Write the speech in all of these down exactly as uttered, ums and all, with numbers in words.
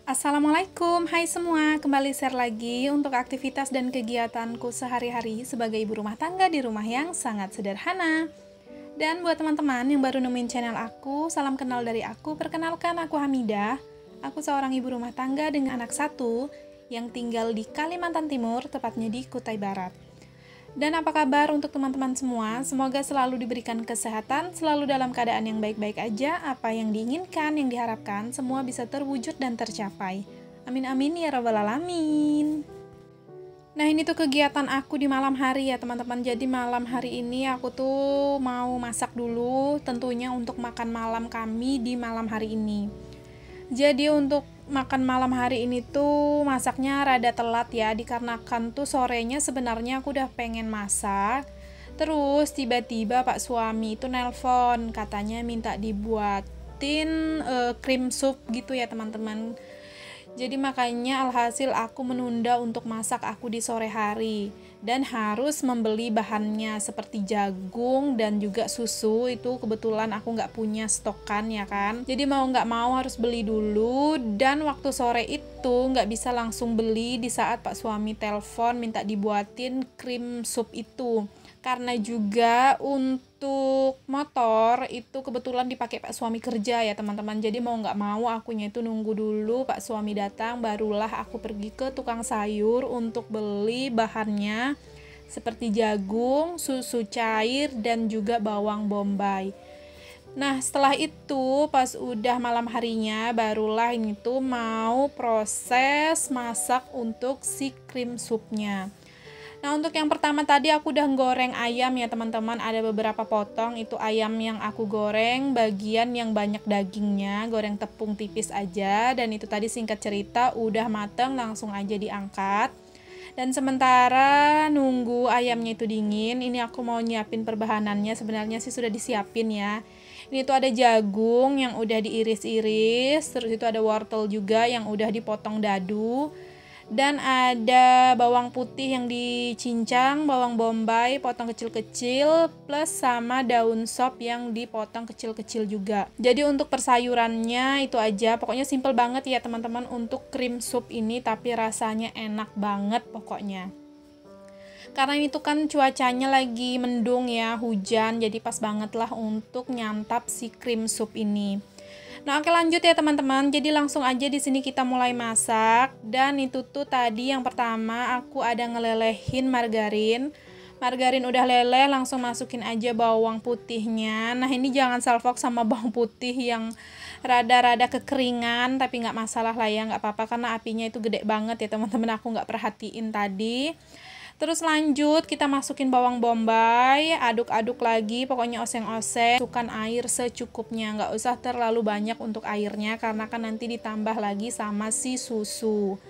Assalamualaikum, hai semua, kembali share lagi untuk aktivitas dan kegiatanku sehari-hari sebagai ibu rumah tangga di rumah yang sangat sederhana. Dan buat teman-teman yang baru nemuin channel aku, salam kenal dari aku, perkenalkan aku Hamidah. Aku seorang ibu rumah tangga dengan anak satu yang tinggal di Kalimantan Timur, tepatnya di Kutai Barat. Dan apa kabar untuk teman-teman semua? Semoga selalu diberikan kesehatan, selalu dalam keadaan yang baik-baik aja. Apa yang diinginkan, yang diharapkan, semua bisa terwujud dan tercapai. Amin amin ya rabbal alamin. Nah, ini tuh kegiatan aku di malam hari ya teman-teman. Jadi malam hari ini aku tuh mau masak dulu, tentunya untuk makan malam kami di malam hari ini. Jadi untuk makan malam hari ini tuh masaknya rada telat ya, dikarenakan tuh sorenya sebenarnya aku udah pengen masak. Terus tiba-tiba Pak suami itu nelpon, katanya minta dibuatin uh, cream soup gitu ya teman-teman. Jadi makanya alhasil aku menunda untuk masak aku di sore hari. Dan harus membeli bahannya seperti jagung dan juga susu. Itu kebetulan aku nggak punya stokan ya kan. Jadi mau nggak mau harus beli dulu. Dan waktu sore itu nggak bisa langsung beli di saat Pak suami telepon minta dibuatin cream soup itu. Karena juga untuk motor itu kebetulan dipakai Pak suami kerja ya teman-teman. Jadi mau nggak mau akunya itu nunggu dulu Pak suami datang, barulah aku pergi ke tukang sayur untuk beli bahannya seperti jagung, susu cair, dan juga bawang bombay. Nah setelah itu pas udah malam harinya barulah ini tuh mau proses masak untuk si cream soupnya. Nah untuk yang pertama tadi aku udah goreng ayam ya teman-teman, ada beberapa potong itu ayam yang aku goreng bagian yang banyak dagingnya, goreng tepung tipis aja. Dan itu tadi singkat cerita udah mateng langsung aja diangkat. Dan sementara nunggu ayamnya itu dingin, ini aku mau nyiapin perbahanannya, sebenarnya sih sudah disiapin ya. Ini tuh ada jagung yang udah diiris-iris, terus itu ada wortel juga yang udah dipotong dadu. Dan ada bawang putih yang dicincang, bawang bombay potong kecil-kecil, plus sama daun sop yang dipotong kecil-kecil juga. Jadi untuk persayurannya itu aja, pokoknya simple banget ya teman-teman untuk cream soup ini, tapi rasanya enak banget pokoknya. Karena ini tuh kan cuacanya lagi mendung ya, hujan, jadi pas banget lah untuk nyantap si cream soup ini. Nah, oke lanjut ya teman-teman. Jadi langsung aja di sini kita mulai masak. Dan itu tuh tadi yang pertama aku ada ngelelehin margarin. Margarin udah leleh, langsung masukin aja bawang putihnya. Nah, ini jangan salfok sama bawang putih yang rada-rada kekeringan, tapi nggak masalah lah ya, nggak apa-apa karena apinya itu gede banget ya teman-teman. Aku nggak perhatiin tadi. Terus lanjut kita masukin bawang bombay, aduk-aduk lagi, pokoknya oseng-oseng, masukkan air secukupnya, nggak usah terlalu banyak untuk airnya karena kan nanti ditambah lagi sama si susu.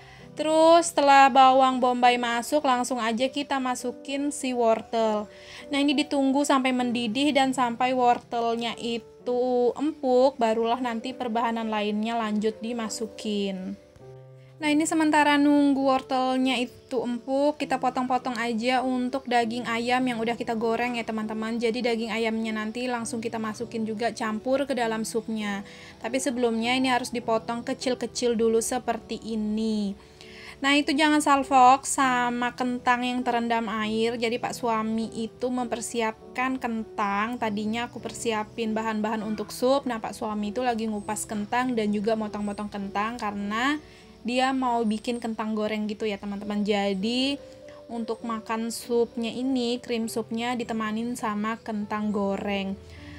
Terus setelah bawang bombay masuk, langsung aja kita masukin si wortel. Nah ini ditunggu sampai mendidih dan sampai wortelnya itu empuk, barulah nanti perbahanan lainnya lanjut dimasukin. Nah ini sementara nunggu wortelnya itu empuk, kita potong-potong aja untuk daging ayam yang udah kita goreng ya teman-teman. Jadi daging ayamnya nanti langsung kita masukin juga campur ke dalam supnya. Tapi sebelumnya ini harus dipotong kecil-kecil dulu seperti ini. Nah itu jangan salfok sama kentang yang terendam air. Jadi Pak suami itu mempersiapkan kentang. Tadinya aku persiapin bahan-bahan untuk sup. Nah Pak suami itu lagi ngupas kentang dan juga motong-motong kentang karena dia mau bikin kentang goreng gitu ya teman-teman. Jadi untuk makan supnya ini, cream supnya ditemanin sama kentang goreng.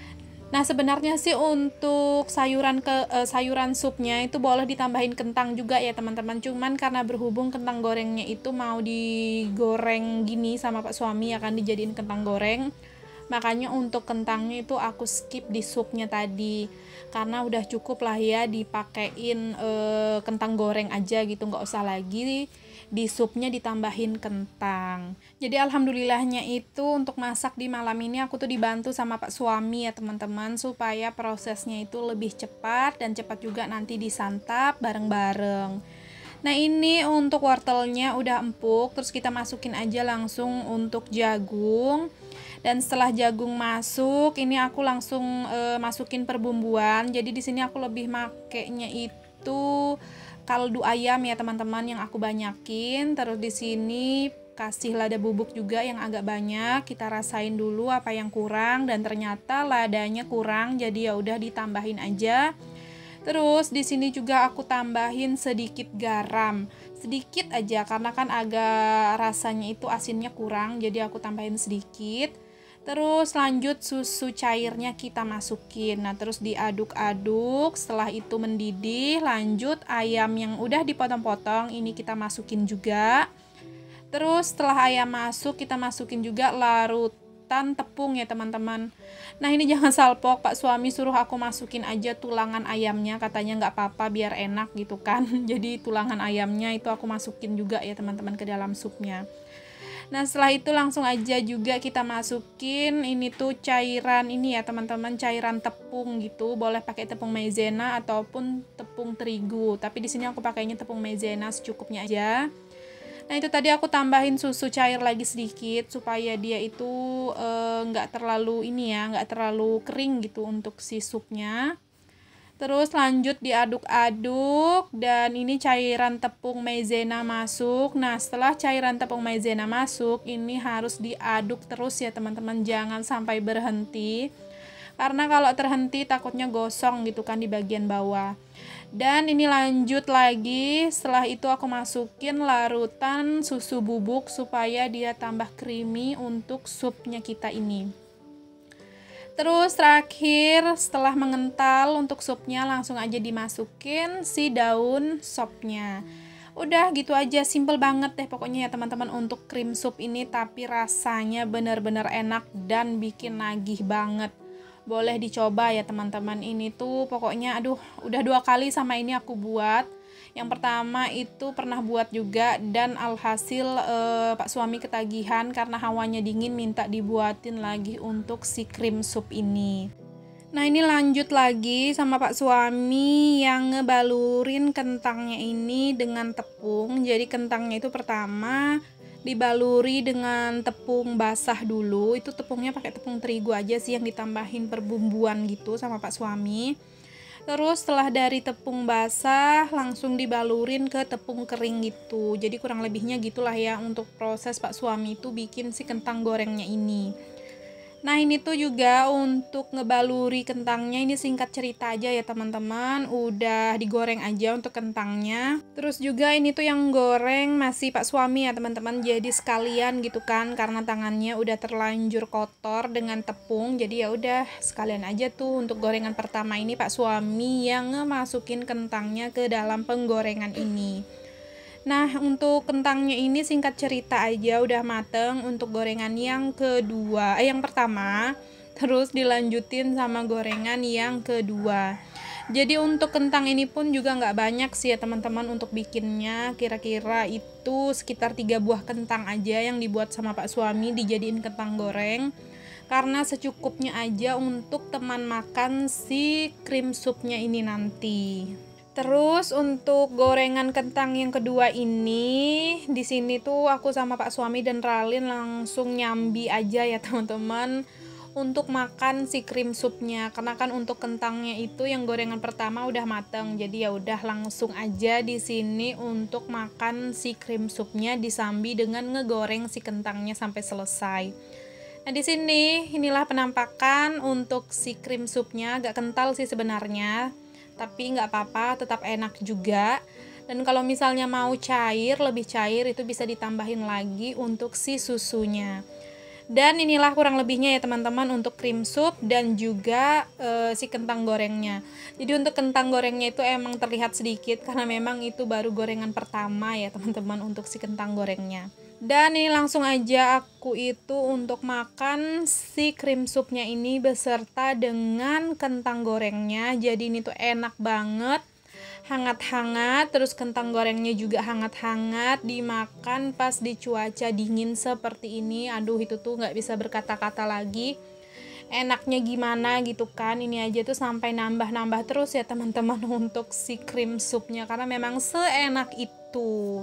Nah sebenarnya sih untuk sayuran ke eh, sayuran supnya itu boleh ditambahin kentang juga ya teman-teman. Cuman karena berhubung kentang gorengnya itu mau digoreng gini sama Pak suami akan dijadiin kentang goreng, makanya untuk kentangnya itu aku skip di supnya tadi karena udah cukup lah ya dipakein e, kentang goreng aja gitu, nggak usah lagi di supnya ditambahin kentang. Jadi alhamdulillahnya itu untuk masak di malam ini aku tuh dibantu sama Pak suami ya teman-teman, supaya prosesnya itu lebih cepat dan cepat juga nanti disantap bareng-bareng. Nah ini untuk wortelnya udah empuk, terus kita masukin aja langsung untuk jagung. Dan setelah jagung masuk, ini aku langsung e, masukin perbumbuan. Jadi di sini aku lebih makainya itu kaldu ayam ya teman-teman yang aku banyakin. Terus di sini kasih lada bubuk juga yang agak banyak. Kita rasain dulu apa yang kurang dan ternyata ladanya kurang, jadi ya udah ditambahin aja. Terus di sini juga aku tambahin sedikit garam. Sedikit aja karena kan agak rasanya itu asinnya kurang, jadi aku tambahin sedikit. Terus lanjut susu cairnya kita masukin. Nah, terus diaduk-aduk. Setelah itu mendidih, lanjut ayam yang udah dipotong-potong ini kita masukin juga. Terus setelah ayam masuk, kita masukin juga larutan tepung ya teman-teman. Nah, ini jangan salpok, Pak suami suruh aku masukin aja tulangan ayamnya, katanya nggak apa-apa biar enak gitu kan. Jadi tulangan ayamnya itu aku masukin juga ya teman-teman ke dalam supnya. Nah, setelah itu langsung aja juga kita masukin ini tuh cairan ini ya teman-teman, cairan tepung gitu. Boleh pakai tepung maizena ataupun tepung terigu, tapi di sini aku pakainya tepung maizena secukupnya aja. Nah, itu tadi aku tambahin susu cair lagi sedikit supaya dia itu nggak e, terlalu ini ya, nggak terlalu kering gitu untuk si supnya. Terus lanjut diaduk-aduk dan ini cairan tepung maizena masuk. Nah, setelah cairan tepung maizena masuk, ini harus diaduk terus ya teman-teman, jangan sampai berhenti. Karena kalau terhenti takutnya gosong gitu kan di bagian bawah. Dan ini lanjut lagi, setelah itu aku masukin larutan susu bubuk supaya dia tambah creamy untuk supnya kita ini. Terus terakhir setelah mengental untuk supnya langsung aja dimasukin si daun sopnya. Udah gitu aja, simple banget deh pokoknya ya teman-teman untuk cream soup ini, tapi rasanya bener-bener enak dan bikin nagih banget. Boleh dicoba ya teman-teman, ini tuh pokoknya aduh udah dua kali sama ini aku buat. Yang pertama itu pernah buat juga dan alhasil eh, Pak suami ketagihan karena hawanya dingin, minta dibuatin lagi untuk si cream soup ini. Nah, ini lanjut lagi sama Pak suami yang ngebalurin kentangnya ini dengan tepung. Jadi kentangnya itu pertama dibaluri dengan tepung basah dulu. Itu tepungnya pakai tepung terigu aja sih yang ditambahin perbumbuan gitu sama Pak suami. Terus setelah dari tepung basah langsung dibalurin ke tepung kering gitu. Jadi kurang lebihnya gitulah ya untuk proses Pak suami itu bikin si kentang gorengnya ini. Nah, ini tuh juga untuk ngebaluri kentangnya, ini singkat cerita aja ya teman-teman, udah digoreng aja untuk kentangnya. Terus juga ini tuh yang goreng masih Pak suami ya teman-teman, jadi sekalian gitu kan karena tangannya udah terlanjur kotor dengan tepung. Jadi ya udah sekalian aja tuh untuk gorengan pertama ini Pak suami yang ngemasukin kentangnya ke dalam penggorengan ini. Nah, untuk kentangnya ini singkat cerita aja udah mateng untuk gorengan yang kedua, eh yang pertama, terus dilanjutin sama gorengan yang kedua. Jadi untuk kentang ini pun juga nggak banyak sih ya teman-teman untuk bikinnya, kira-kira itu sekitar tiga buah kentang aja yang dibuat sama Pak suami dijadiin kentang goreng. Karena secukupnya aja untuk teman makan si cream soupnya ini nanti. Terus untuk gorengan kentang yang kedua ini, di sini tuh aku sama Pak suami dan Ralin langsung nyambi aja ya teman-teman untuk makan si cream soupnya. Karena kan untuk kentangnya itu yang gorengan pertama udah mateng, jadi ya udah langsung aja di sini untuk makan si cream soupnya disambi dengan ngegoreng si kentangnya sampai selesai. Nah, di sini inilah penampakan untuk si cream soupnya, agak kental sih sebenarnya. Tapi nggak apa-apa, tetap enak juga. Dan kalau misalnya mau cair, lebih cair itu bisa ditambahin lagi untuk si susunya. Dan inilah kurang lebihnya ya teman-teman untuk cream soup dan juga e, si kentang gorengnya. Jadi untuk kentang gorengnya itu emang terlihat sedikit karena memang itu baru gorengan pertama ya teman-teman untuk si kentang gorengnya. Dan ini langsung aja aku itu untuk makan si cream soupnya ini beserta dengan kentang gorengnya. Jadi ini tuh enak banget, hangat-hangat, terus kentang gorengnya juga hangat-hangat, dimakan pas di cuaca dingin seperti ini. Aduh, itu tuh nggak bisa berkata-kata lagi. Enaknya gimana gitu kan, ini aja tuh sampai nambah-nambah terus ya teman-teman untuk si cream soupnya karena memang seenak itu.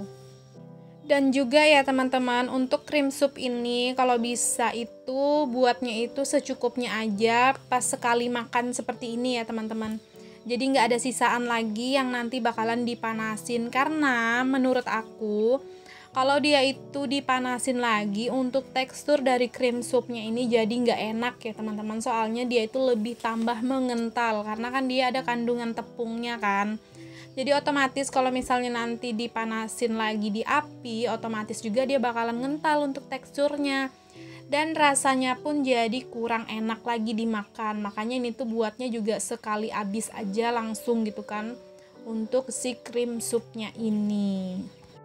Dan juga ya teman-teman untuk cream soup ini kalau bisa itu buatnya itu secukupnya aja pas sekali makan seperti ini ya teman-teman. Jadi nggak ada sisaan lagi yang nanti bakalan dipanasin, karena menurut aku kalau dia itu dipanasin lagi untuk tekstur dari krim supnya ini jadi nggak enak ya teman-teman. Soalnya dia itu lebih tambah mengental karena kan dia ada kandungan tepungnya kan. Jadi otomatis kalau misalnya nanti dipanasin lagi di api, otomatis juga dia bakalan ngental untuk teksturnya. Dan rasanya pun jadi kurang enak lagi dimakan. Makanya ini tuh buatnya juga sekali habis aja langsung gitu kan untuk si krim supnya ini.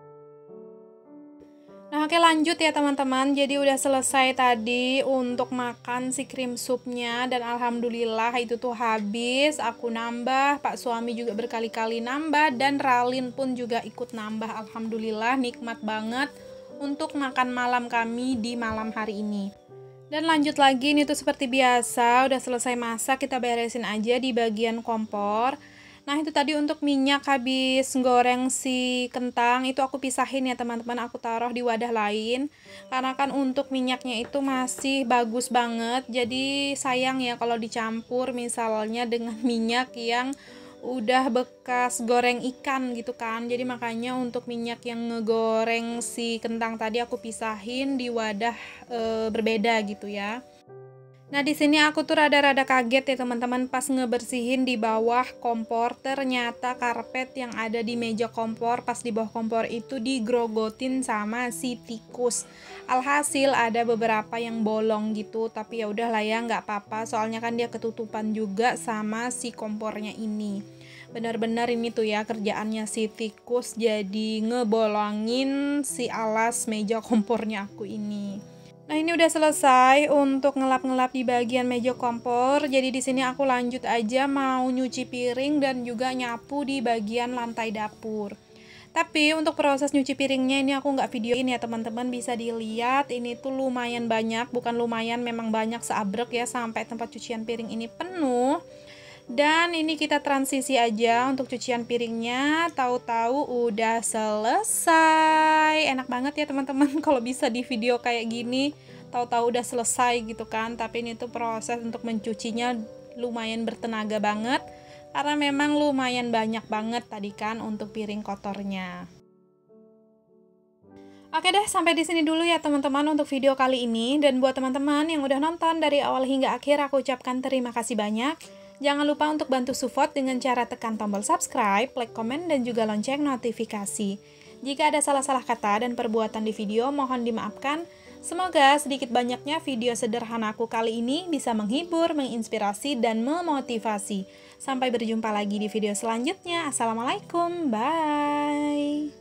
Nah, oke lanjut ya teman-teman. Jadi udah selesai tadi untuk makan si krim supnya dan alhamdulillah itu tuh habis. Aku nambah, Pak suami juga berkali-kali nambah dan Ralin pun juga ikut nambah. Alhamdulillah nikmat banget untuk makan malam kami di malam hari ini. Dan lanjut lagi, ini tuh seperti biasa, udah selesai masak, kita beresin aja di bagian kompor. Nah itu tadi untuk minyak habis goreng si kentang itu aku pisahin ya teman-teman, aku taruh di wadah lain karena kan untuk minyaknya itu masih bagus banget. Jadi sayang ya kalau dicampur misalnya dengan minyak yang udah bekas goreng ikan gitu kan. Jadi makanya untuk minyak yang ngegoreng si kentang tadi aku pisahin di wadah e, berbeda gitu ya. Nah, di sini aku tuh rada-rada kaget ya teman-teman pas ngebersihin di bawah kompor, ternyata karpet yang ada di meja kompor pas di bawah kompor itu digrogotin sama si tikus. Alhasil ada beberapa yang bolong gitu, tapi ya udah lah ya nggak apa-apa, soalnya kan dia ketutupan juga sama si kompornya ini. Benar-benar ini tuh ya kerjaannya si tikus, jadi ngebolongin si alas meja kompornya aku ini. Nah, ini udah selesai untuk ngelap-ngelap di bagian meja kompor. Jadi di sini aku lanjut aja mau nyuci piring dan juga nyapu di bagian lantai dapur. Tapi untuk proses nyuci piringnya ini aku nggak videoin ya teman-teman, bisa dilihat ini tuh lumayan banyak, bukan lumayan, memang banyak seabrek ya sampai tempat cucian piring ini penuh. Dan ini kita transisi aja untuk cucian piringnya, tahu-tahu udah selesai. Enak banget ya teman-teman kalau bisa di video kayak gini, tahu-tahu udah selesai gitu kan. Tapi ini tuh proses untuk mencucinya lumayan bertenaga banget karena memang lumayan banyak banget tadi kan untuk piring kotornya. Oke deh, sampai di sini dulu ya teman-teman untuk video kali ini. Dan buat teman-teman yang udah nonton dari awal hingga akhir, aku ucapkan terima kasih banyak. Jangan lupa untuk bantu support dengan cara tekan tombol subscribe, like, komen, dan juga lonceng notifikasi. Jika ada salah-salah kata dan perbuatan di video, mohon dimaafkan. Semoga sedikit banyaknya video sederhanaku kali ini bisa menghibur, menginspirasi, dan memotivasi. Sampai berjumpa lagi di video selanjutnya. Assalamualaikum, bye!